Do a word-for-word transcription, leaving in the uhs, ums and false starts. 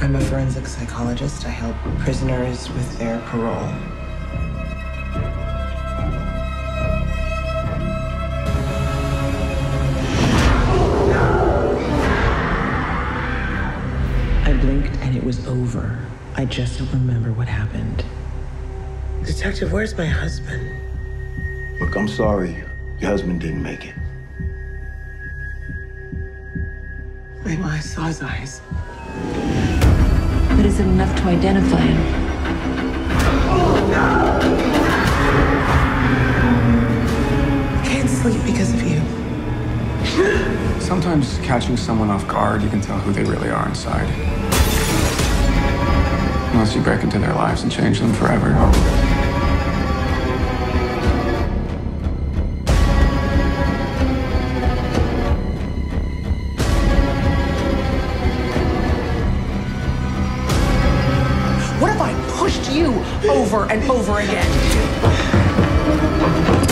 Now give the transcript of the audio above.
I'm a forensic psychologist. I help prisoners with their parole. I blinked and it was over. I just don't remember what happened. Detective, where's my husband? Look, I'm sorry. Your husband didn't make it. Wait, well, I saw his eyes. But is it enough to identify him? I can't sleep because of you. Sometimes catching someone off guard, you can tell who they really are inside. Unless you break into their lives and change them forever. What if I pushed you over and over again?